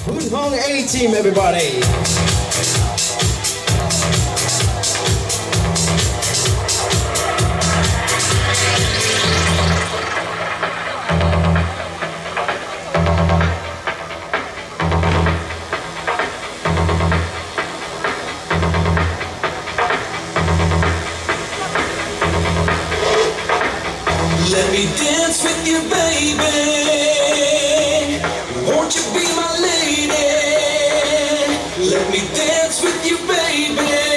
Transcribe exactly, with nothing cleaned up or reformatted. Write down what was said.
Hoon Hong A-Team, everybody. Let me dance with you, baby. Won't you be my lady? Let me dance with you, baby.